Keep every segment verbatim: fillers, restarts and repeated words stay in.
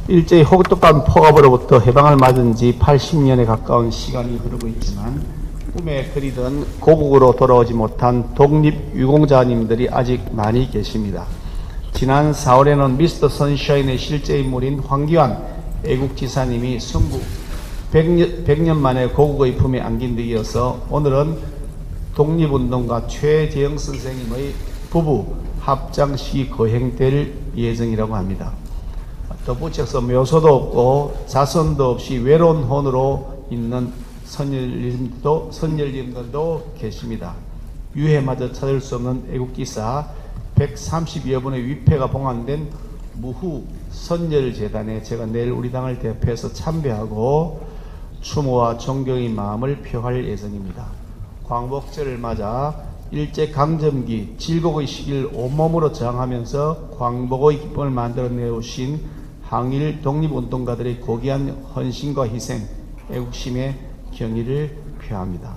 일제히 혹독한 포갑으로부터 해방을 맞은 지 팔십 년에 가까운 시간이 흐르고 있지만 꿈에 그리던 고국으로 돌아오지 못한 독립유공자님들이 아직 많이 계십니다. 지난 사월에는 미스터 선샤인의 실제 인물인 황기환 애국지사님이 순국 백 년 만에 고국의 품에 안긴 데 이어서 오늘은 독립운동가 최재형 선생님의 부부 합장식이 거행될 예정이라고 합니다. 덧붙여서 묘소도 없고 자손도 없이 외로운 혼으로 있는 선열님도, 선열님들도 계십니다. 유해마저 찾을 수 없는 애국기사 백삼십여 분의 위패가 봉안된 무후 선열재단에 제가 내일 우리 당을 대표해서 참배하고 추모와 존경의 마음을 표할 예정입니다. 광복절을 맞아 일제강점기 질곡의 시기를 온몸으로 저항하면서 광복의 기쁨을 만들어내오신 항일 독립운동가들의 고귀한 헌신과 희생, 애국심에 경의를 표합니다.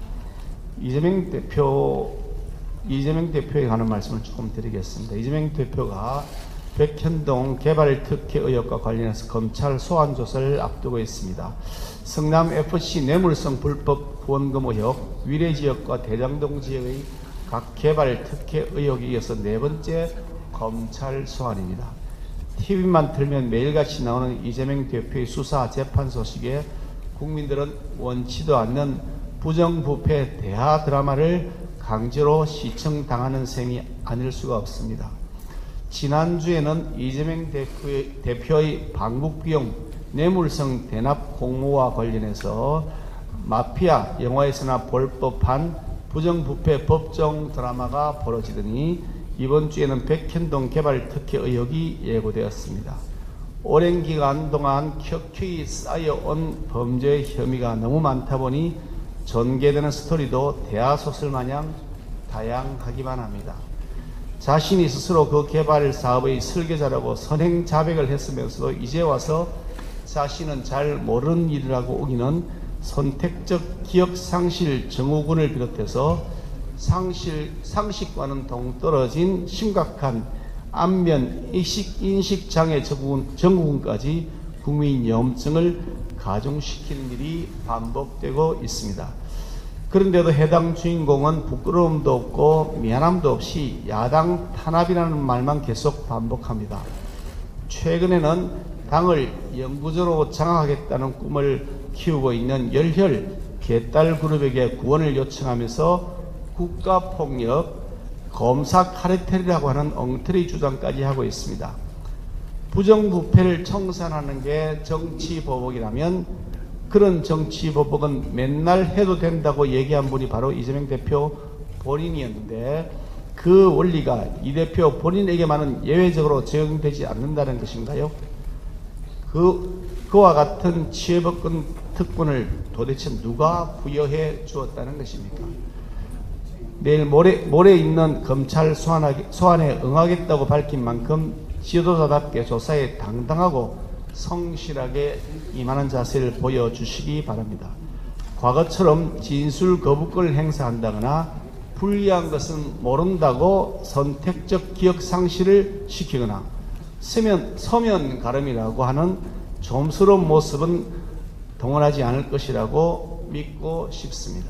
이재명 대표, 이재명 대표에 관한 말씀을 조금 드리겠습니다. 이재명 대표가 백현동 개발특혜 의혹과 관련해서 검찰 소환 조사를 앞두고 있습니다. 성남에프씨 뇌물성 불법 후원금 의혹, 위례지역과 대장동 지역의 각 개발특혜 의혹에 이어서 네 번째 검찰 소환입니다. 티비만 틀면 매일같이 나오는 이재명 대표의 수사 재판 소식에 국민들은 원치도 않는 부정부패 대하 드라마를 강제로 시청당하는 셈이 아닐 수가 없습니다. 지난주에는 이재명 대표의, 대표의 방북비용 뇌물성 대납 공모와 관련해서 마피아 영화에서나 볼 법한 부정부패 법정 드라마가 벌어지더니 이번 주에는 백현동 개발 특혜 의혹이 예고되었습니다. 오랜 기간 동안 켜켜이 쌓여온 범죄의 혐의가 너무 많다 보니 전개되는 스토리도 대하소설 마냥 다양하기만 합니다. 자신이 스스로 그 개발 사업의 설계자라고 선행 자백을 했으면서도 이제 와서 자신은 잘 모르는 일이라고 우기는 선택적 기억 상실 증후군을 비롯해서 상실, 상식과는 동떨어진 심각한 안면 인식, 인식 장애 증후군까지 국민 염증을 가중시키는 일이 반복되고 있습니다. 그런데도 해당 주인공은 부끄러움도 없고 미안함도 없이 야당 탄압이라는 말만 계속 반복합니다. 최근에는 당을 영구적으로 장악하겠다는 꿈을 키우고 있는 열혈 개딸 그룹에게 구원을 요청하면서 국가폭력, 검사 카르텔이라고 하는 엉터리 주장까지 하고 있습니다. 부정부패를 청산하는 게 정치보복이라면 그런 정치보복은 맨날 해도 된다고 얘기한 분이 바로 이재명 대표 본인이었는데 그 원리가 이 대표 본인에게만은 예외적으로 적용되지 않는다는 것인가요? 그, 그와 같은 치외법권 특권을 도대체 누가 부여해 주었다는 것입니까? 내일 모레, 모레 있는 검찰 소환하기, 소환에 응하겠다고 밝힌 만큼 지도자답게 조사에 당당하고 성실하게 임하는 자세를 보여주시기 바랍니다. 과거처럼 진술 거부권을 행사한다거나 불리한 것은 모른다고 선택적 기억 상실을 시키거나 서면, 서면 가름이라고 하는 좀스러운 모습은 동원하지 않을 것이라고 믿고 싶습니다.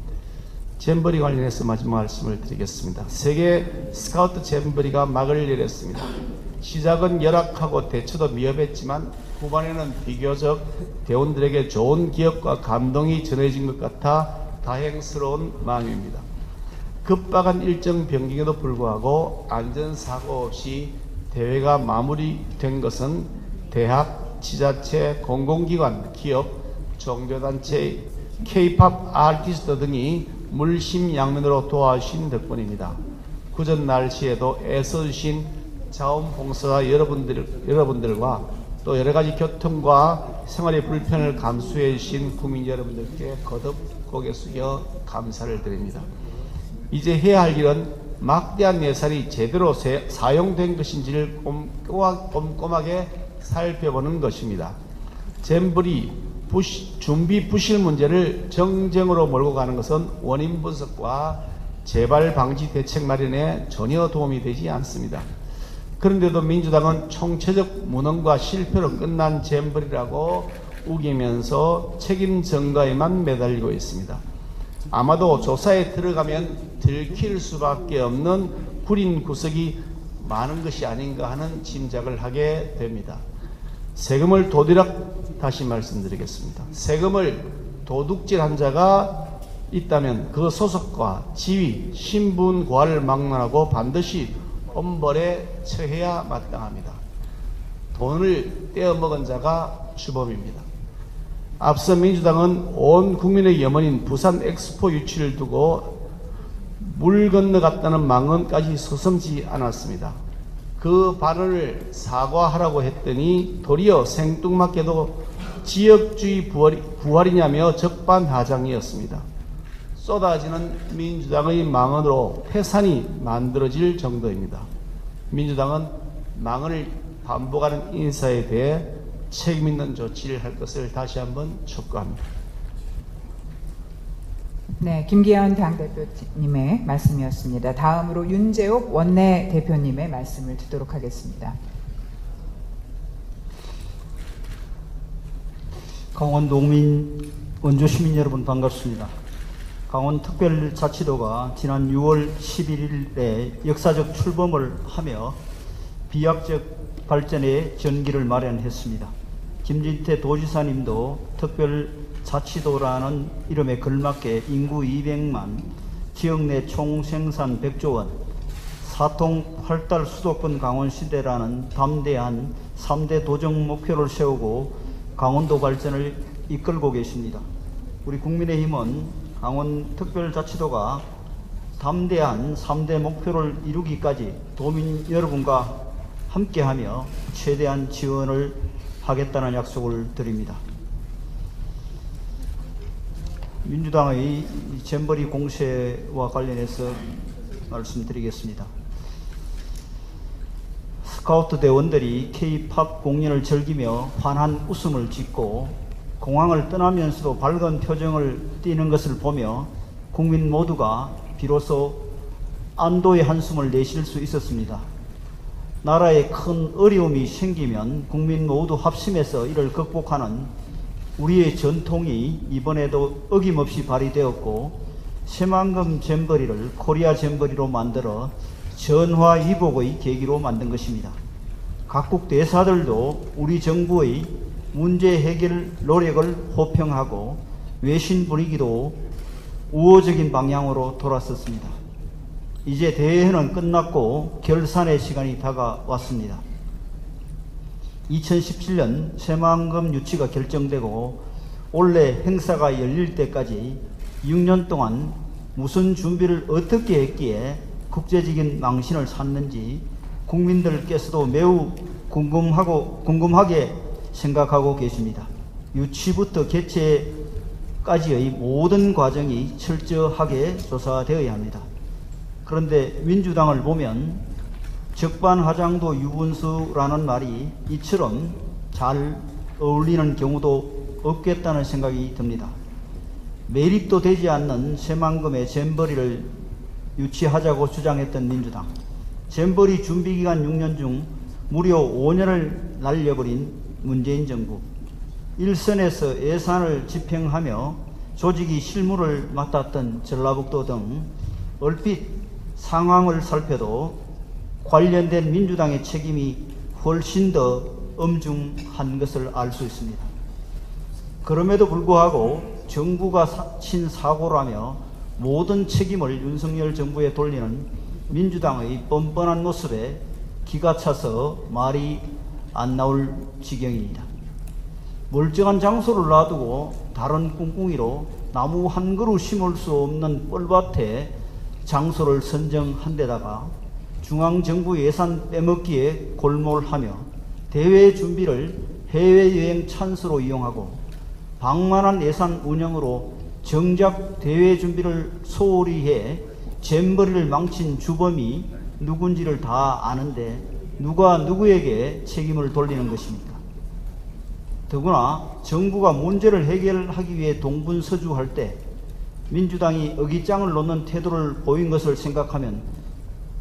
잼버리 관련해서 마지막 말씀을 드리겠습니다. 세계 스카우트 잼버리가 막을 내렸습니다. 시작은 열악하고 대처도 미흡했지만 후반에는 비교적 대원들에게 좋은 기억과 감동이 전해진 것 같아 다행스러운 마음입니다. 급박한 일정 변경에도 불구하고 안전사고 없이 대회가 마무리된 것은 대학, 지자체, 공공기관, 기업, 종교단체, 케이팝 아티스트 등이 물심양면으로 도와주신 덕분입니다. 굳은 날씨에도 애써주신 자원봉사자 여러분들, 여러분들과 또 여러가지 교통과 생활의 불편을 감수해 주신 국민 여러분들께 거듭 고개 숙여 감사를 드립니다. 이제 해야 할 일은 막대한 예산이 제대로 사용된 것인지를 꼼꼼하게 살펴보는 것입니다. 잼버리 부시, 준비 부실 문제를 정쟁으로 몰고 가는 것은 원인 분석과 재발 방지 대책 마련에 전혀 도움이 되지 않습니다. 그런데도 민주당은 총체적 무능과 실패로 끝난 잼버리라고 우기면서 책임 전가에만 매달리고 있습니다. 아마도 조사에 들어가면 들킬 수밖에 없는 구린 구석이 많은 것이 아닌가 하는 짐작을 하게 됩니다. 세금을 도리락 다시 말씀드리겠습니다. 세금을 도둑질한 자가 있다면 그 소속과 지위, 신분 고하를 막론하고 반드시 엄벌에 처해야 마땅합니다. 돈을 떼어먹은 자가 주범입니다. 앞서 민주당은 온 국민의 염원인 부산 엑스포 유치를 두고 물 건너갔다는 망언까지 서슴지 않았습니다. 그 발언을 사과하라고 했더니 도리어 생뚱맞게도 지역주의 부활이, 부활이냐며 적반하장이었습니다. 쏟아지는 민주당의 망언으로 태산이 만들어질 정도입니다. 민주당은 망언을 반복하는 인사에 대해 책임있는 조치를 할 것을 다시 한번 촉구합니다. 네, 김기현 당대표님의 말씀이었습니다. 다음으로 윤재옥 원내대표님의 말씀을 듣도록 하겠습니다. 강원 농민, 원주 시민 여러분 반갑습니다. 강원특별자치도가 지난 유월 십일일에 역사적 출범을 하며 비약적 발전의 전기를 마련했습니다. 김진태 도지사님도 특별자치도라는 이름에 걸맞게 인구 이백만, 지역 내 총생산 백조 원, 사통 팔달 수도권 강원시대라는 담대한 삼 대 도정 목표를 세우고 강원도 발전을 이끌고 계십니다. 우리 국민의힘은 강원특별자치도가 담대한 삼 대 목표를 이루기까지 도민 여러분과 함께하며 최대한 지원을 하겠다는 약속을 드립니다. 민주당의 잼버리 공세와 관련해서 말씀드리겠습니다. 스카우트 대원들이 K-팝 공연을 즐기며 환한 웃음을 짓고 공항을 떠나면서도 밝은 표정을 띠는 것을 보며 국민 모두가 비로소 안도의 한숨을 내쉴 수 있었습니다. 나라에 큰 어려움이 생기면 국민 모두 합심해서 이를 극복하는 우리의 전통이 이번에도 어김없이 발휘되었고 새만금 잼버리를 코리아 잼버리로 만들어 전화위복의 계기로 만든 것입니다. 각국 대사들도 우리 정부의 문제 해결 노력을 호평하고 외신 분위기도 우호적인 방향으로 돌아섰습니다. 이제 대회는 끝났고 결산의 시간이 다가왔습니다. 이천십칠년 새만금 유치가 결정되고 올해 행사가 열릴 때까지 육 년 동안 무슨 준비를 어떻게 했기에 국제적인 망신을 샀는지 국민들께서도 매우 궁금하고 궁금하게 생각하고 계십니다. 유치부터 개최까지의 모든 과정이 철저하게 조사되어야 합니다. 그런데 민주당을 보면 적반하장도 유분수라는 말이 이처럼 잘 어울리는 경우도 없겠다는 생각이 듭니다. 매립도 되지 않는 새만금의 잼버리를 유치하자고 주장했던 민주당, 잼버리 준비기간 육 년 중 무려 오 년을 날려버린 문재인 정부, 일선에서 예산을 집행하며 조직이 실무를 맡았던 전라북도 등 얼핏 상황을 살펴도 관련된 민주당의 책임이 훨씬 더 엄중한 것을 알 수 있습니다. 그럼에도 불구하고 정부가 친 사고라며 모든 책임을 윤석열 정부에 돌리는 민주당의 뻔뻔한 모습에 기가 차서 말이 안 나올 지경입니다. 멀쩡한 장소를 놔두고 다른 꿍꿍이로 나무 한 그루 심을 수 없는 뻘밭에 장소를 선정한 데다가 중앙정부 예산 빼먹기에 골몰하며 대회 준비를 해외여행 찬스로 이용하고 방만한 예산 운영으로 정작 대회 준비를 소홀히 해 잼버리를 망친 주범이 누군지를 다 아는데 누가 누구에게 책임을 돌리는 것입니까? 더구나 정부가 문제를 해결하기 위해 동분서주할 때 민주당이 어깃장을 놓는 태도를 보인 것을 생각하면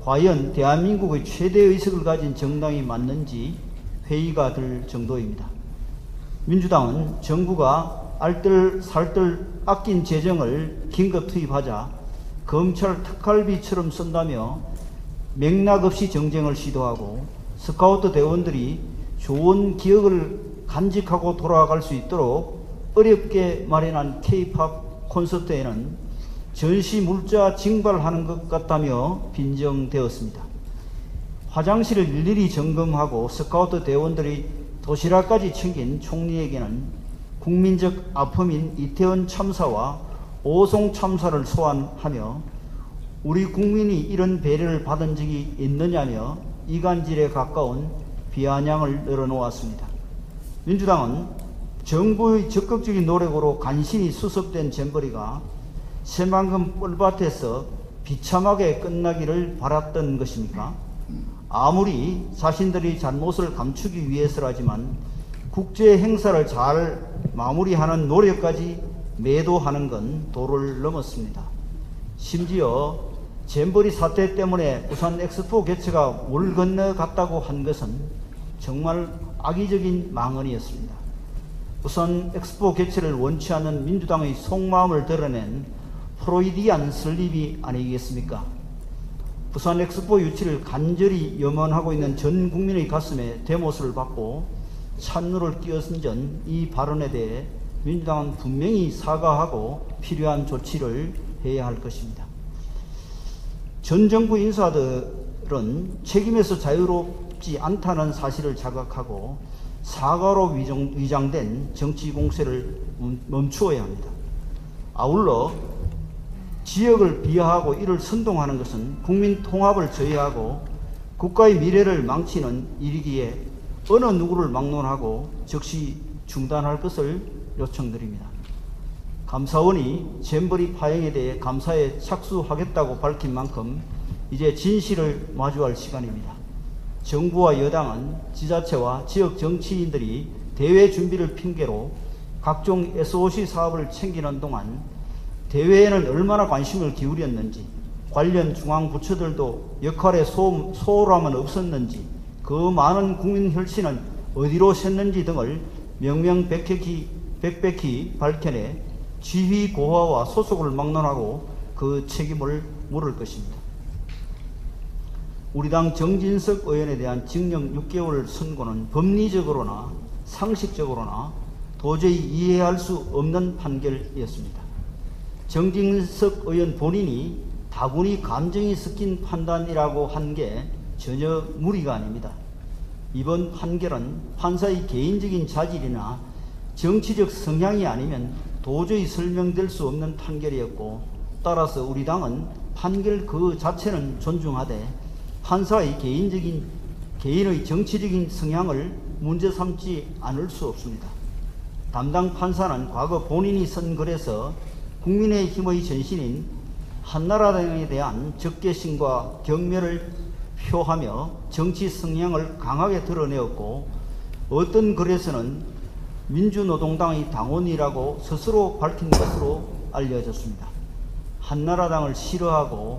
과연 대한민국의 최대 의석을 가진 정당이 맞는지 회의가 들 정도입니다. 민주당은 정부가 알뜰살뜰 아낀 재정을 긴급 투입하자 검찰 특활비처럼 쓴다며 맥락 없이 정쟁을 시도하고 스카우트 대원들이 좋은 기억을 간직하고 돌아갈 수 있도록 어렵게 마련한 케이팝 콘서트에는 전시 물자 징발하는 것 같다며 빈정되었습니다. 화장실을 일일이 점검하고 스카우트 대원들이 도시락까지 챙긴 총리에게는 국민적 아픔인 이태원 참사와 오송 참사를 소환하며 우리 국민이 이런 배려를 받은 적이 있느냐며 이간질에 가까운 비아냥을 늘어놓았습니다. 민주당은 정부의 적극적인 노력으로 간신히 수습된 잼버리가 새만금 뻘밭에서 비참하게 끝나기를 바랐던 것입니까? 아무리 자신들이 잘못을 감추기 위해서라지만 국제 행사를 잘 마무리하는 노력까지 매도하는 건 도를 넘었습니다. 심지어 잼버리 사태 때문에 부산 엑스포 개최가 물 건너갔다고 한 것은 정말 악의적인 망언이었습니다. 부산 엑스포 개최를 원치 않는 민주당의 속마음을 드러낸 프로이디안 설립이 아니겠습니까? 부산 엑스포 유치를 간절히 염원하고 있는 전 국민의 가슴에 대못을 받고 찬물을 끼얹은 이 발언에 대해 민주당은 분명히 사과하고 필요한 조치를 해야 할 것입니다. 전 정부 인사들은 책임에서 자유롭지 않다는 사실을 자각하고 사과로 위장, 위장된 정치 공세를 멈추어야 합니다. 아울러 지역을 비하하고 이를 선동하는 것은 국민 통합을 저해하고 국가의 미래를 망치는 일이기에 어느 누구를 막론하고 즉시 중단할 것을 요청드립니다. 감사원이 잼버리 파행에 대해 감사에 착수하겠다고 밝힌 만큼 이제 진실을 마주할 시간입니다. 정부와 여당은 지자체와 지역 정치인들이 대회 준비를 핑계로 각종 에스오씨 사업을 챙기는 동안 대회에는 얼마나 관심을 기울였는지, 관련 중앙부처들도 역할에 소, 소홀함은 없었는지, 그 많은 국민 혈신은 어디로 샜는지 등을 명명백백히 백백히 밝혀내 지휘 고하와 소속을 막론하고 그 책임을 물을 것입니다. 우리 당 정진석 의원에 대한 징역 육 개월 선고는 법리적으로나 상식적으로나 도저히 이해할 수 없는 판결이었습니다. 정진석 의원 본인이 다분히 감정이 섞인 판단이라고 한 게 전혀 무리가 아닙니다. 이번 판결은 판사의 개인적인 자질이나 정치적 성향이 아니면 도저히 설명될 수 없는 판결이었고, 따라서 우리 당은 판결 그 자체는 존중하되 판사의 개인적인 개인의 정치적인 성향을 문제 삼지 않을 수 없습니다. 담당 판사는 과거 본인이 쓴 글에서 국민의힘의 전신인 한나라당에 대한 적개심과 경멸을 표하며 정치 성향을 강하게 드러내었고, 어떤 글에서는 민주노동당의 당원이라고 스스로 밝힌 것으로 알려졌습니다. 한나라당을 싫어하고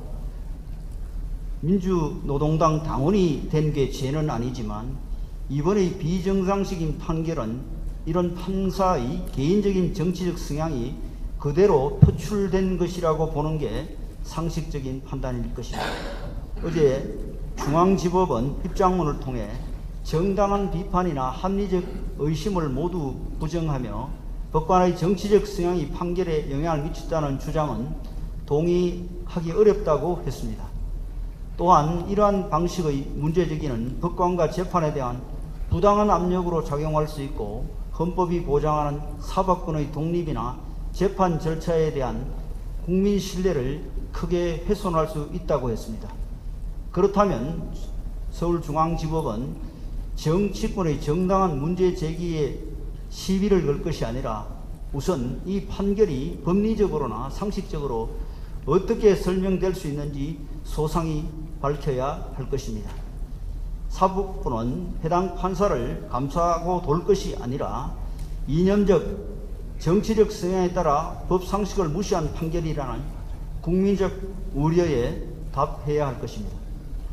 민주노동당 당원이 된 게 죄는 아니지만 이번의 비정상적인 판결은 이런 판사의 개인적인 정치적 성향이 그대로 표출된 것이라고 보는 게 상식적인 판단일 것입니다. 어제 중앙지법은 입장문을 통해 정당한 비판이나 합리적 의심을 모두 부정하며 법관의 정치적 성향이 판결에 영향을 미쳤다는 주장은 동의하기 어렵다고 했습니다. 또한 이러한 방식의 문제제기는 법관과 재판에 대한 부당한 압력으로 작용할 수 있고 헌법이 보장하는 사법권의 독립이나 재판 절차에 대한 국민 신뢰를 크게 훼손할 수 있다고 했습니다. 그렇다면 서울중앙지법은 정치권의 정당한 문제 제기에 시비를 걸 것이 아니라 우선 이 판결이 법리적으로나 상식적으로 어떻게 설명될 수 있는지 소상히 밝혀야 할 것입니다. 사법부는 해당 판사를 감사하고 돌 것이 아니라 이념적, 정치적 성향에 따라 법 상식을 무시한 판결이라는 국민적 우려에 답해야 할 것입니다.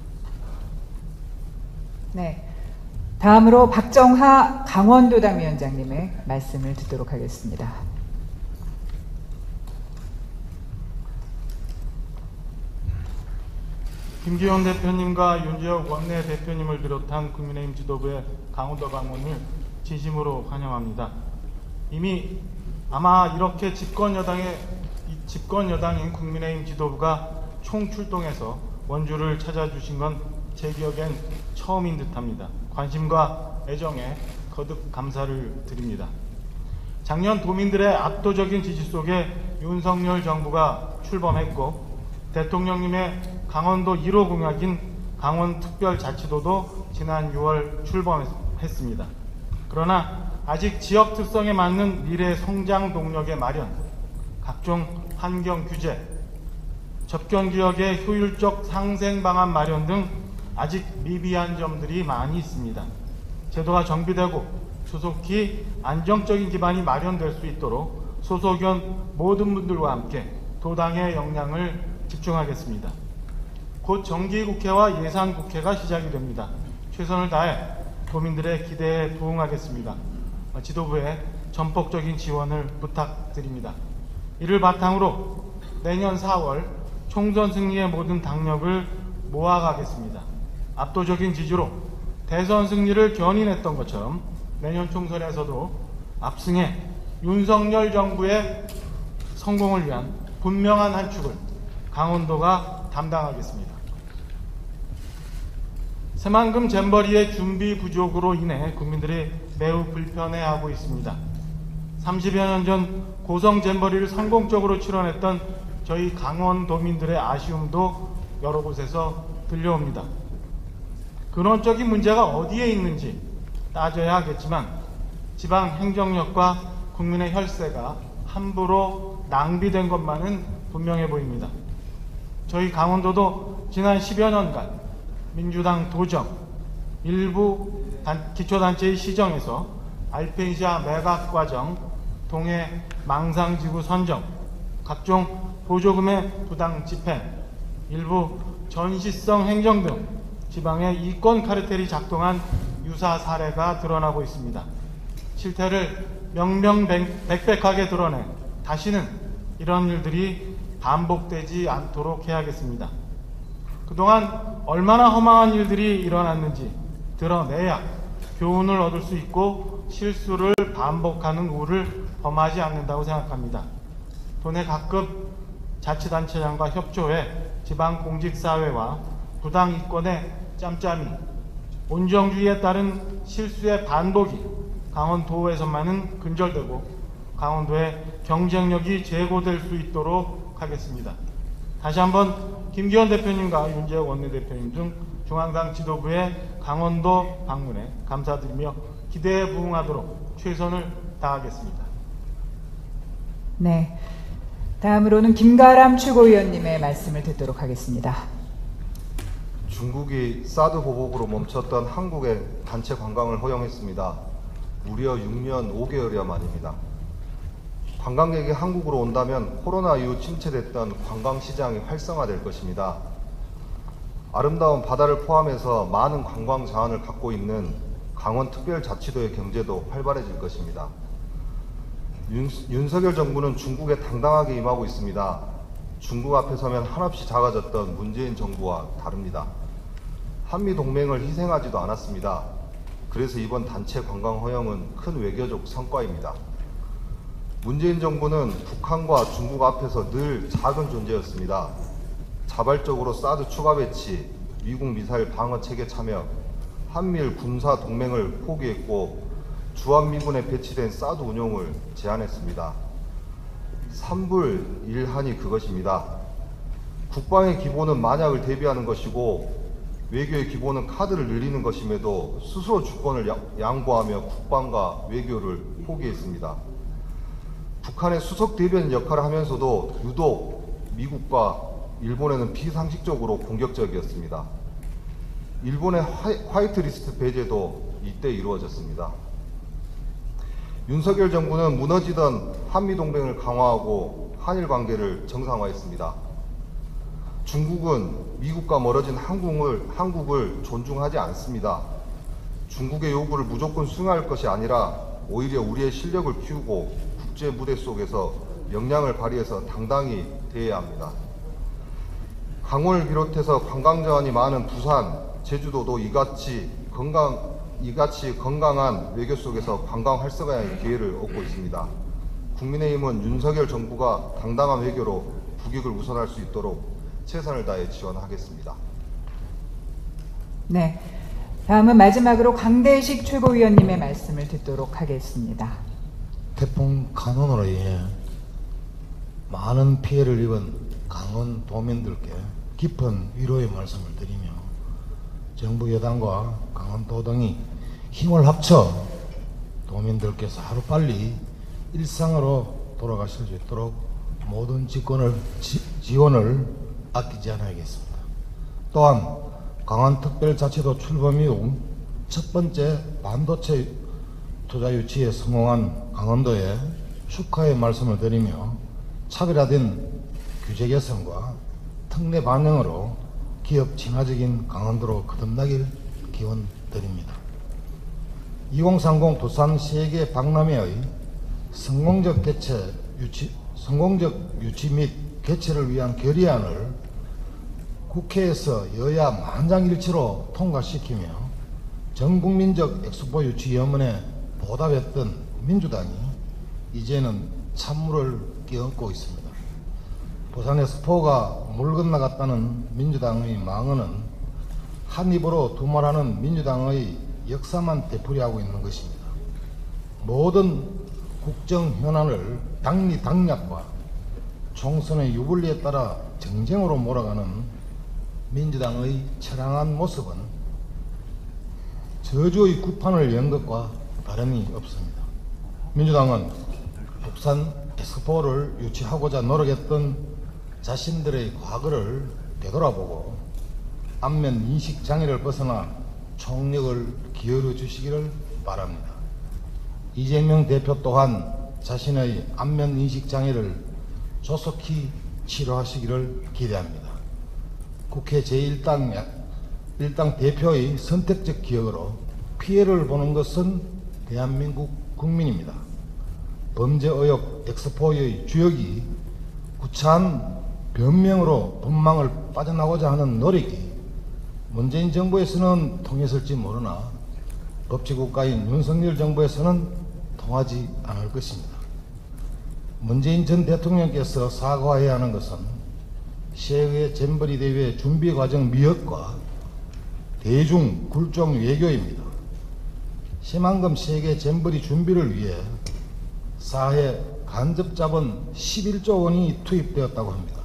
네. 다음으로 박정하 강원도당위원장님의 말씀을 듣도록 하겠습니다. 김기현 대표님과 윤재욱 원내대표님을 비롯한 국민의힘 지도부의 강원도 방문을 진심으로 환영합니다. 이미 아마 이렇게 집권 여당의 집권 여당인 국민의힘 지도부가 총출동해서 원주를 찾아주신 건 제 기억엔 처음인 듯합니다. 관심과 애정에 거듭 감사를 드립니다. 작년 도민들의 압도적인 지지 속에 윤석열 정부가 출범했고 대통령님의 강원도 일 호 공약인 강원특별자치도도 지난 유월 출범했습니다. 그러나 아직 지역 특성에 맞는 미래 성장 동력의 마련, 각종 환경 규제, 접견 지역의 효율적 상생 방안 마련 등 아직 미비한 점들이 많이 있습니다. 제도가 정비되고 조속히 안정적인 기반이 마련될 수 있도록 소속위원 모든 분들과 함께 도당의 역량을 집중하겠습니다. 곧 정기국회와 예산국회가 시작이 됩니다. 최선을 다해 도민들의 기대에 부응하겠습니다. 지도부의 전폭적인 지원을 부탁드립니다. 이를 바탕으로 내년 사월 총선 승리의 모든 당력을 모아가겠습니다. 압도적인 지지로 대선 승리를 견인했던 것처럼 내년 총선에서도 압승해 윤석열 정부의 성공을 위한 분명한 한 축을 강원도가 담당하겠습니다. 새만금 잼버리의 준비 부족으로 인해 국민들이 매우 불편해하고 있습니다. 삼십여 년 전 고성 잼버리를 성공적으로 치러냈던 저희 강원도민들의 아쉬움도 여러 곳에서 들려옵니다. 근원적인 문제가 어디에 있는지 따져야 하겠지만 지방 행정력과 국민의 혈세가 함부로 낭비된 것만은 분명해 보입니다. 저희 강원도도 지난 십여 년간 민주당 도정, 일부 단, 기초단체의 시정에서 알펜시아 매각 과정, 동해 망상지구 선정, 각종 보조금의 부당 집행, 일부 전시성 행정 등 지방의 이권 카르텔이 작동한 유사 사례가 드러나고 있습니다. 실태를 명명백백하게 드러내 다시는 이런 일들이 반복되지 않도록 해야겠습니다. 그동안 얼마나 허망한 일들이 일어났는지 드러내야 교훈을 얻을 수 있고 실수를 반복하는 우를 범하지 않는다고 생각합니다. 도내 각급 자치단체장과 협조해 지방공직사회와 부당이권의 짬짬이, 온정주의에 따른 실수의 반복이 강원도에서만은 근절되고 강원도의 경쟁력이 제고될 수 있도록 하겠습니다. 다시 한번 김기현 대표님과 윤재욱 원내대표님 등 중앙당 지도부의 강원도 방문에 감사드리며 기대에 부응하도록 최선을 다하겠습니다. 네, 다음으로는 김가람 최고위원님의 말씀을 듣도록 하겠습니다. 중국이 사드 보복으로 멈췄던 한국의 단체 관광을 허용했습니다. 무려 육 년 오 개월여 만입니다. 관광객이 한국으로 온다면 코로나 이후 침체됐던 관광시장이 활성화될 것입니다. 아름다운 바다를 포함해서 많은 관광 자원을 갖고 있는 강원특별자치도의 경제도 활발해질 것입니다. 윤, 윤석열 정부는 중국에 당당하게 임하고 있습니다. 중국 앞에 서면 한없이 작아졌던 문재인 정부와 다릅니다. 한미동맹을 희생하지도 않았습니다. 그래서 이번 단체 관광 허용은 큰 외교적 성과입니다. 문재인 정부는 북한과 중국 앞에서 늘 작은 존재였습니다. 자발적으로 사드 추가 배치, 미국 미사일 방어 체계 참여, 한미일 군사 동맹을 포기했고 주한미군에 배치된 사드 운용을 제한했습니다. 삼불 일한이 그것입니다. 국방의 기본은 만약을 대비하는 것이고 외교의 기본은 카드를 늘리는 것임에도 스스로 주권을 양보하며 국방과 외교를 포기했습니다. 북한의 수석 대변인 역할을 하면서도 유독 미국과 일본에는 비상식적으로 공격적이었습니다. 일본의 화이트리스트 배제도 이때 이루어졌습니다. 윤석열 정부는 무너지던 한미동맹을 강화하고 한일 관계를 정상화했습니다. 중국은 미국과 멀어진 한국을, 한국을 존중하지 않습니다. 중국의 요구를 무조건 수용할 것이 아니라 오히려 우리의 실력을 키우고 국제 무대 속에서 역량을 발휘해서 당당히 대해야 합니다. 강원을 비롯해서 관광 자원이 많은 부산, 제주도도 이같이 건강, 이같이 건강한 외교 속에서 관광 활성화의 기회를 얻고 있습니다. 국민의힘은 윤석열 정부가 당당한 외교로 국익을 우선할 수 있도록 최선을 다해 지원하겠습니다. 네. 다음은 마지막으로 강대식 최고위원님의 말씀을 듣도록 하겠습니다. 태풍 가눈으로 인해 많은 피해를 입은 강원 도민들께 깊은 위로의 말씀을 드리며 정부 여당과 강원도 등이 힘을 합쳐 도민들께서 하루빨리 일상으로 돌아가실 수 있도록 모든 직권을, 지, 지원을 아끼지 않아야겠습니다. 또한 강원특별자치도 출범 이후 첫 번째 반도체 투자 유치에 성공한 강원도에 축하의 말씀을 드리며 차별화된 규제 개선과 특례 반영으로 기업 친화적인 강원도로 거듭나길 기원드립니다. 이공삼공 두산 세계 박람회의 성공적 개최 유치, 성공적 유치 및 개최를 위한 결의안을 국회에서 여야 만장일치로 통과시키며 전국민적 엑스포 유치 염원에 보답했던 민주당이 이제는 찬물을 끼얹고 있습니다. 부산 엑스포가 물 건너갔다는 민주당의 망언은 한 입으로 두말하는 민주당의 역사만 되풀이하고 있는 것입니다. 모든 국정 현안을 당리 당략과 총선의 유불리에 따라 정쟁으로 몰아가는 민주당의 처량한 모습은 저주의 구판을 연 것과 다름이 없습니다. 민주당은 국산 엑스포를 유치하고자 노력했던 자신들의 과거를 되돌아보고 안면 인식 장애를 벗어나 총력을 기울여 주시기를 바랍니다. 이재명 대표 또한 자신의 안면 인식 장애를 조속히 치료하시기를 기대합니다. 국회 제일 당 일 당 대표의 선택적 기억으로 피해를 보는 것은 대한민국 국민입니다. 범죄 의혹 엑스포의 주역이 구차한 변명으로 법망을 빠져나오고자 하는 노력이 문재인 정부에서는 통했을지 모르나 법치국가인 윤석열 정부에서는 통하지 않을 것입니다. 문재인 전 대통령께서 사과해야 하는 것은 세계 잼버리 대회 준비 과정 미흡과 대중 굴종 외교입니다. 새만금 세계 잼버리 준비를 위해 사해 간접 자본 십일조 원이 투입되었다고 합니다.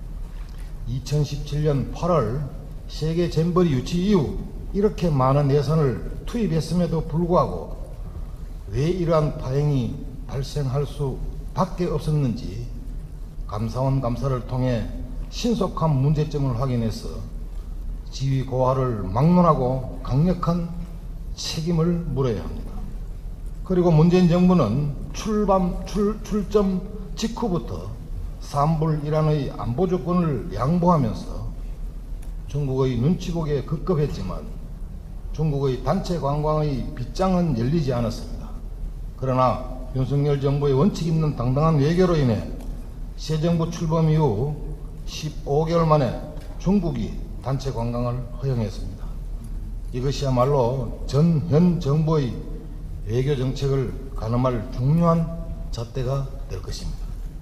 이천십칠 년 팔월 세계 잼버리 유치 이후 이렇게 많은 예산을 투입했음에도 불구하고 왜 이러한 파행이 발생할 수밖에 없었는지 감사원 감사를 통해 신속한 문제점을 확인해서 지위 고하를 막론하고 강력한 책임을 물어야 합니다. 그리고 문재인 정부는 출범, 출, 출점 직후부터 삼불 일환의 안보 조건을 양보하면서 중국의 눈치 보기에 급급했지만 중국의 단체 관광의 빗장은 열리지 않았습니다. 그러나 윤석열 정부의 원칙 있는 당당한 외교로 인해 새 정부 출범 이후 십오 개월 만에 중국이 단체 관광을 허용했습니다. 이것이야말로 전현 정부의 외교 정책을 가늠할 중요한 잣대가 될 것입니다.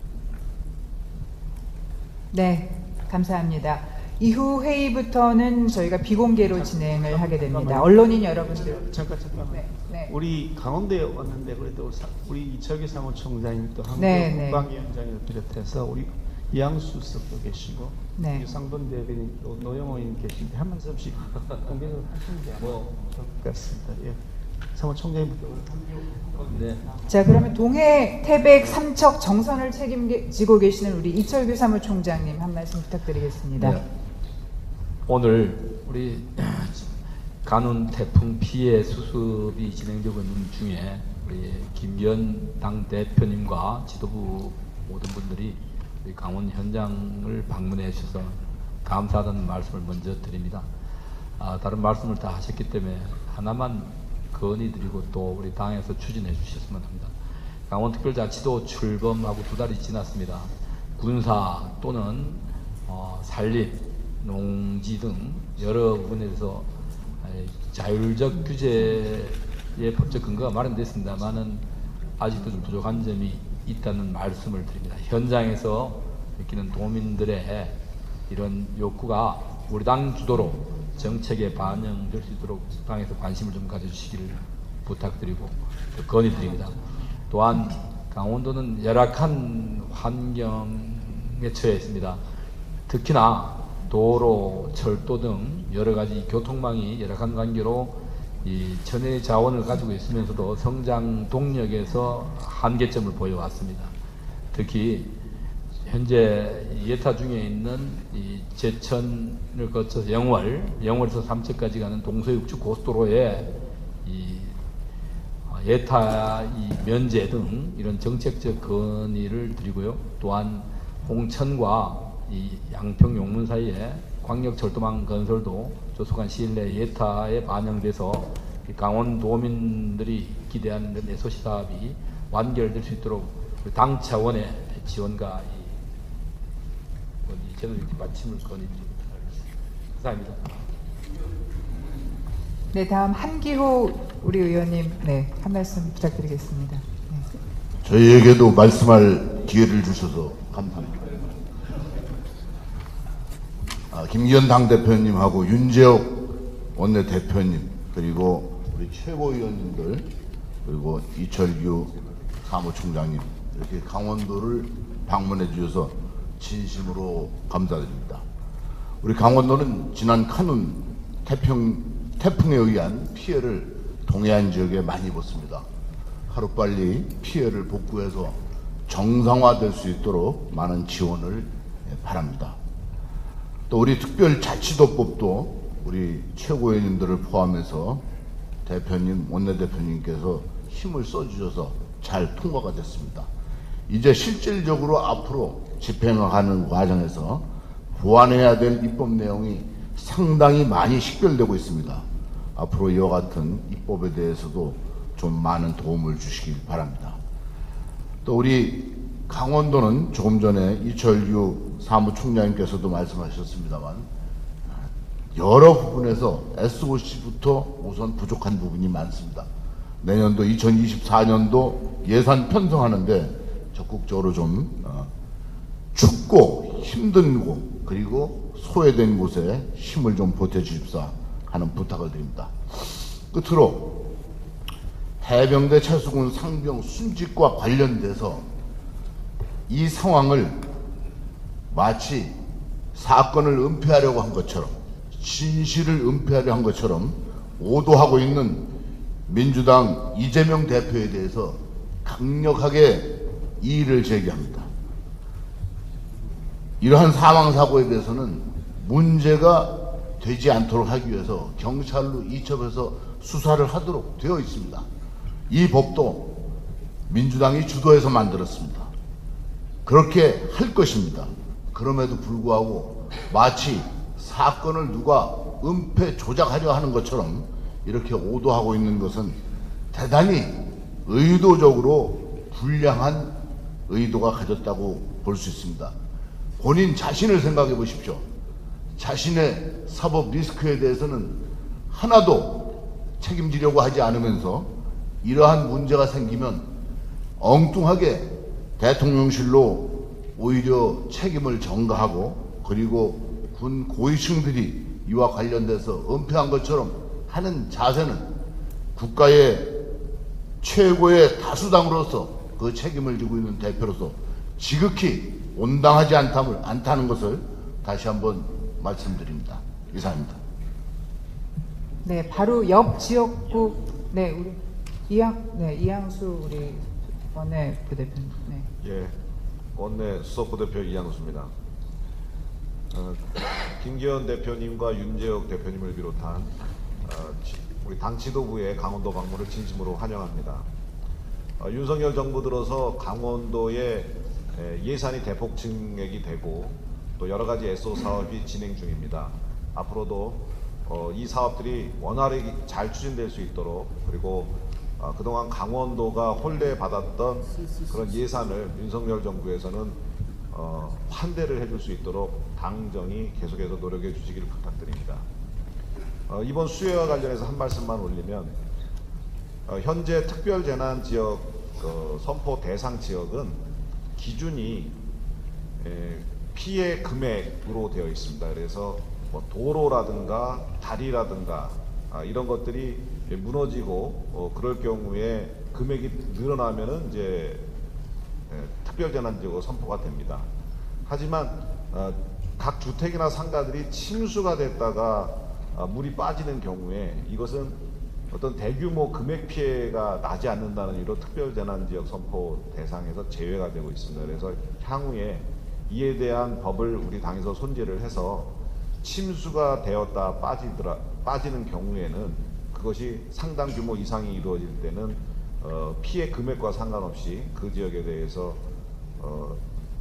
네, 감사합니다. 이후 회의부터는 저희가 비공개로 진행을 하게 됩니다. 언론인 여러분들. 잠깐 잠깐. 네, 네. 우리 강원도에 왔는데 그래도 사, 우리 이철규 사무총장님 또 한국 네, 네. 국방위원장을 비롯해서 우리 이양수 수석도 계시고 네. 유상돈 대변인 또 노영호 의원 계신데 한 말씀씩 공개를 하시는 게 뭐 좋을 것 같습니다. 예. 사무총장님부터. 네. 자, 그러면 동해 태백 삼척 정선을 책임지고 계시는 우리 이철규 사무총장님 한 말씀 부탁드리겠습니다. 네. 오늘 우리 가눈 태풍 피해 수습이 진행되고 있는 중에 우리 김기현 당 대표님과 지도부 모든 분들이 우리 강원 현장을 방문해 주셔서 감사하다는 말씀을 먼저 드립니다. 아, 다른 말씀을 다 하셨기 때문에 하나만 건의드리고 또 우리 당에서 추진해 주셨으면 합니다. 강원특별자치도 출범하고 두 달이 지났습니다. 군사 또는 어, 산림, 농지 등 여러 부분에서 자율적 규제의 법적 근거가 마련됐습니다만은 아직도 좀 부족한 점이 있다는 말씀을 드립니다. 현장에서 느끼는 도민들의 이런 욕구가 우리 당 주도로 정책에 반영될 수 있도록 당에서 관심을 좀 가져주시기를 부탁드리고 건의드립니다. 또한 강원도는 열악한 환경에 처해 있습니다. 특히나 도로, 철도 등 여러 가지 교통망이 열악한 관계로 이 천혜의 자원을 가지고 있으면서도 성장 동력에서 한계점을 보여왔습니다. 특히 현재 예타 중에 있는 이 제천을 거쳐서 영월, 영월에서 삼척까지 가는 동서육축 고속도로에 이 예타 이 면제 등 이런 정책적 건의를 드리고요. 또한 홍천과 이 양평 용문 사이에 광역철도망 건설도 조속한 시일 내에 예타에 반영돼서 강원도민들이 기대하는 내소시 사업이 완결될 수 있도록 당 차원의 지원과 이 제도 받침을 건의드립니다. 감사합니다. 네, 다음 한기호 우리 의원님, 네, 한 말씀 부탁드리겠습니다. 네. 저희에게도 말씀할 기회를 주셔서 감사합니다. 아, 김기현 당대표님하고 윤재욱 원내대표님, 그리고 우리 최고위원님들, 그리고 이철규 사무총장님, 이렇게 강원도를 방문해 주셔서 진심으로 감사드립니다. 우리 강원도는 지난 카눈 태평, 태풍에 의한 피해를 동해안 지역에 많이 입었습니다. 하루빨리 피해를 복구해서 정상화될 수 있도록 많은 지원을 바랍니다. 또 우리 특별자치도법도 우리 최고위원님들을 포함해서 대표님, 원내대표님께서 힘을 써주셔서 잘 통과가 됐습니다. 이제 실질적으로 앞으로 집행하는 과정에서 보완해야 될 입법 내용이 상당히 많이 식별되고 있습니다. 앞으로 이와 같은 입법에 대해서도 좀 많은 도움을 주시길 바랍니다. 또 우리 강원도는 조금 전에 이철규 사무총장님께서도 말씀하셨습니다만 여러 부분에서 에스오씨부터 우선 부족한 부분이 많습니다. 내년도 이천이십사 년도 예산 편성하는데 적극적으로 좀 어, 춥고 힘든 곳 그리고 소외된 곳에 힘을 좀 보태주십사 하는 부탁을 드립니다. 끝으로 해병대 철수군 상병 순직과 관련돼서 이 상황을 마치 사건을 은폐하려고 한 것처럼, 진실을 은폐하려 한 것처럼 오도하고 있는 민주당 이재명 대표에 대해서 강력하게 이의를 제기합니다. 이러한 사망사고에 대해서는 문제가 되지 않도록 하기 위해서 경찰로 이첩해서 수사를 하도록 되어 있습니다. 이 법도 민주당이 주도해서 만들었습니다. 그렇게 할 것입니다. 그럼에도 불구하고 마치 사건을 누가 은폐 조작하려 하는 것처럼 이렇게 오도하고 있는 것은 대단히 의도적으로 불량한 의도가 가졌다고 볼 수 있습니다. 본인 자신을 생각해 보십시오. 자신의 사법 리스크에 대해서는 하나도 책임지려고 하지 않으면서 이러한 문제가 생기면 엉뚱하게 대통령실로 오히려 책임을 전가하고 그리고 군 고위층들이 이와 관련돼서 은폐한 것처럼 하는 자세는 국가의 최고의 다수당으로서 그 책임을 지고 있는 대표로서 지극히 온당하지 않다는, 않다는 것을 다시 한번 말씀드립니다. 이상입니다. 네, 바로 옆 지역구, 네, 우리 이양, 네, 이양수 우리 원내 부대표님. 네. 예, 원내 수석부대표 이양수입니다. 어, 김기현 대표님과 윤재욱 대표님을 비롯한 어, 우리 당 지도부의 강원도 방문을 진심으로 환영합니다. 어, 윤석열 정부 들어서 강원도에 예산이 대폭 증액이 되고 또 여러 가지 에스오 사업이 진행 중입니다. 앞으로도 어, 이 사업들이 원활하게 잘 추진될 수 있도록, 그리고 어, 그동안 강원도가 혼례받았던 그런 예산을 윤석열 정부에서는 어, 환대를 해줄 수 있도록 당정이 계속해서 노력해 주시기를 부탁드립니다. 어, 이번 수혜와 관련해서 한 말씀만 올리면, 어, 현재 특별재난지역 어, 선포 대상 지역은 기준이 에, 피해 금액으로 되어 있습니다. 그래서 뭐 도로라든가 다리라든가 아, 이런 것들이 무너지고 어, 그럴 경우에 금액이 늘어나면은 이제 에, 특별재난지역으로 선포가 됩니다. 하지만 어, 각 주택이나 상가들이 침수가 됐다가 어, 물이 빠지는 경우에 이것은 어떤 대규모 금액 피해가 나지 않는다는 이유로 특별재난지역 선포 대상에서 제외가 되고 있습니다. 그래서 향후에 이에 대한 법을 우리 당에서 손질을 해서 침수가 되었다 빠지더라, 빠지는 경우에는 그것이 상당 규모 이상이 이루어질 때는 어, 피해 금액과 상관없이 그 지역에 대해서 어,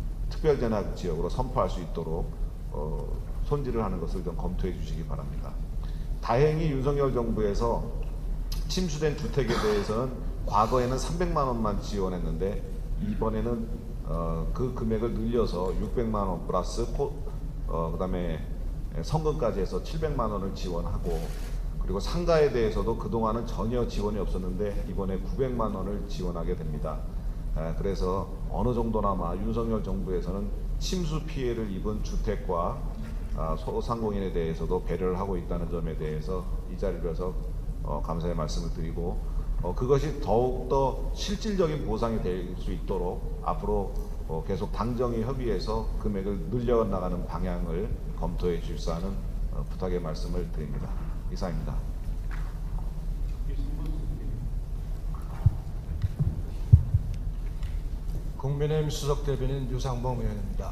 특별재난지역으로 선포할 수 있도록 어, 손질을 하는 것을 좀 검토해 주시기 바랍니다. 다행히 윤석열 정부에서 침수된 주택에 대해서는 과거에는 삼백만 원만 지원했는데 이번에는 어, 그 금액을 늘려서 육백만 원 플러스 코, 어, 그다음에 성금까지 해서 칠백만 원을 지원하고, 그리고 상가에 대해서도 그동안은 전혀 지원이 없었는데 이번에 구백만 원을 지원하게 됩니다. 에, 그래서 어느 정도나마 윤석열 정부에서는 침수 피해를 입은 주택과 아, 소상공인에 대해서도 배려를 하고 있다는 점에 대해서 이 자리에서 어, 감사의 말씀을 드리고, 어, 그것이 더욱더 실질적인 보상이 될 수 있도록 앞으로 어, 계속 당정이 협의해서 금액을 늘려나가는 방향을 검토해 주시라는 어, 부탁의 말씀을 드립니다. 이상입니다. 국민의힘 수석대변인 유상봉 의원입니다.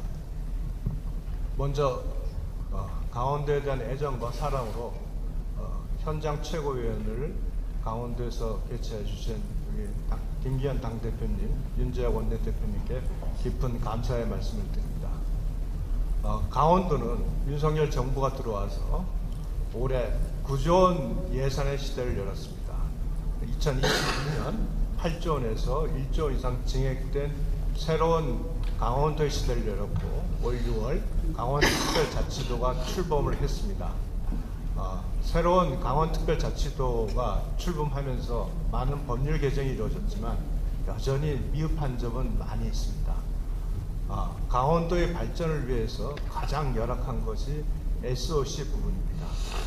먼저 어, 강원도에 대한 애정과 사랑으로 어, 현장 최고위원을 강원도에서 개최해 주신 우리 당, 김기현 당대표님, 윤재혁 원내대표님께 깊은 감사의 말씀을 드립니다. 어, 강원도는 윤석열 정부가 들어와서 올해 구조 원 예산의 시대를 열었습니다. 이천이십이 년 팔조 원에서 일조 원 이상 증액된 새로운 강원도의 시대를 열었고, 올 유월 강원특별자치도가 출범을 했습니다. 어, 새로운 강원특별자치도가 출범하면서 많은 법률 개정이 이루어졌지만 여전히 미흡한 점은 많이 있습니다. 어, 강원도의 발전을 위해서 가장 열악한 것이 에스오씨 부분입니다.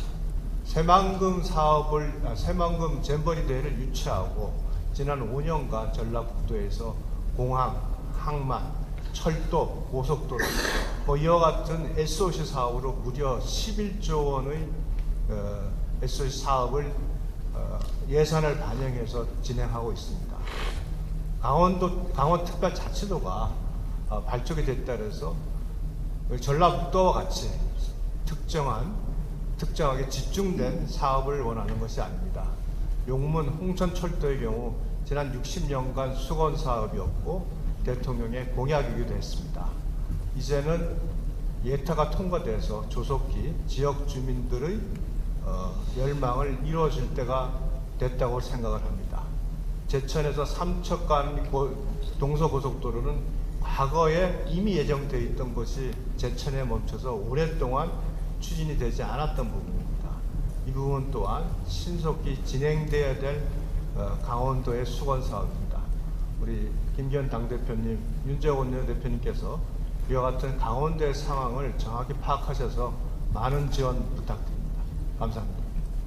새만금 사업을, 아, 새만금 잼버리 대회를 유치하고 지난 오 년간 전라북도에서 공항, 항만, 철도, 고속도로 뭐 이와 같은 에스오씨 사업으로 무려 십일조 원의 어, 에스오씨 사업을 어, 예산을 반영해서 진행하고 있습니다. 강원도 강원특별자치도가 어, 발족이 됐다 해서 전라북도와 같이 특정한 특정하게 집중된 사업을 원하는 것이 아닙니다. 용문 홍천철도의 경우 지난 육십 년간 수건 사업이었고 대통령의 공약이기도 했습니다. 이제는 예타가 통과돼서 조속히 지역 주민들의 어, 열망을 이루어질 때가 됐다고 생각을 합니다. 제천에서 삼척 간 동서고속도로는 과거에 이미 예정되어 있던 것이 제천에 멈춰서 오랫동안 추진이 되지 않았던 부분입니다. 이 부분 또한 신속히 진행돼야 될 어, 강원도의 수건 사업입니다. 우리 김기현 당대표님, 윤재혁 원내대표님께서 이와 같은 강원도의 상황을 정확히 파악하셔서 많은 지원 부탁드립니다. 감사합니다.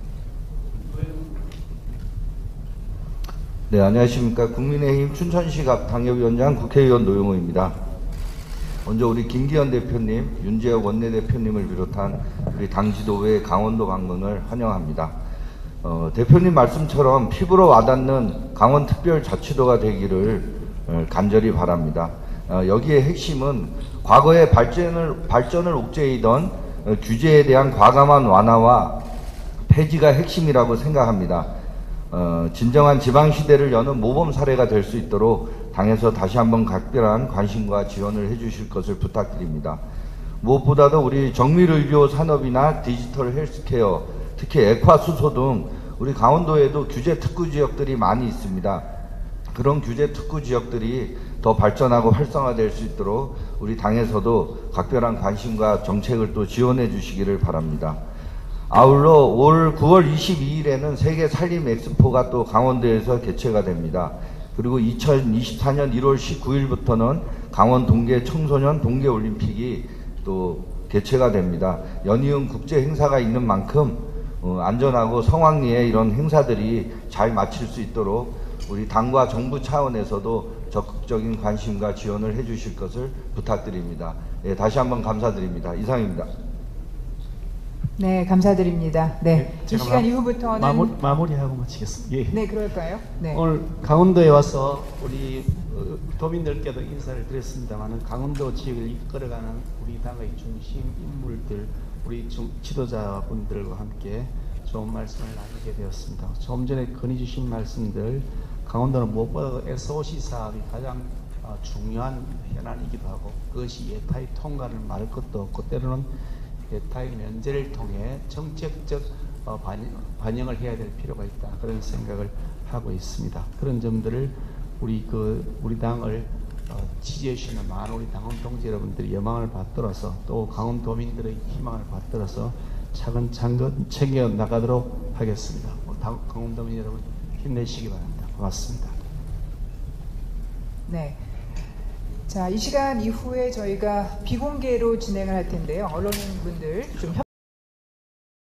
네, 안녕하십니까. 국민의힘 춘천시 당협위원장 국회의원 노영호입니다. 먼저 우리 김기현 대표님, 윤재혁 원내대표님을 비롯한 우리 당 지도부의 강원도 방문을 환영합니다. 어, 대표님 말씀처럼 피부로 와닿는 강원특별자치도가 되기를 어, 간절히 바랍니다. 어, 여기에 핵심은 과거의 발전을, 발전을 옥죄이던 어, 규제에 대한 과감한 완화와 폐지가 핵심이라고 생각합니다. 어, 진정한 지방시대를 여는 모범 사례가 될 수 있도록 당에서 다시 한번 각별한 관심과 지원을 해주실 것을 부탁드립니다. 무엇보다도 우리 정밀의료 산업이나 디지털 헬스케어, 특히 액화수소 등 우리 강원도에도 규제 특구 지역들이 많이 있습니다. 그런 규제 특구 지역들이 더 발전하고 활성화될 수 있도록 우리 당에서도 각별한 관심과 정책을 또 지원해 주시기를 바랍니다. 아울러 올 구월 이십이일에는 세계 산림 엑스포가 또 강원도에서 개최가 됩니다. 그리고 이천이십사년 일월 십구일부터는 강원 동계 청소년 동계 올림픽이 또 개최가 됩니다. 연이은 국제 행사가 있는 만큼 어, 안전하고 성황리에 이런 행사들이 잘 마칠 수 있도록 우리 당과 정부 차원에서도 적극적인 관심과 지원을 해주실 것을 부탁드립니다. 예, 다시 한번 감사드립니다. 이상입니다. 네, 감사드립니다. 네, 이 제가 시간 마- 이후부터는 마무리, 마무리하고 마치겠습니다. 예. 네, 그럴까요? 네. 오늘 강원도에 와서 우리 어, 도민들께도 인사를 드렸습니다만 강원도 지역을 이끌어가는 우리 당의 중심 인물들, 우리 중, 지도자분들과 함께 좋은 말씀을 나누게 되었습니다. 조금 전에 건의주신 말씀들, 강원도는 무엇보다 에스오씨 사업이 가장 어, 중요한 현안이기도 하고 그것이 예타의 통과를 말할 것도 없고 때로는 예타의 면제를 통해 정책적 어, 반영, 반영을 해야 될 필요가 있다, 그런 생각을 하고 있습니다. 그런 점들을 우리 그 우리 당을 어, 지지해 주시는 많은 우리 당원 동지 여러분들이 영광을 받들어서 또 강원도민들의 희망을 받들어서 차근차근 챙겨 나가도록 하겠습니다. 당, 강원도민 여러분 힘내시기 바랍니다. 고맙습니다. 네. 자, 이 시간 이후에 저희가 비공개로 진행을 할 텐데요. 언론인분들 좀 협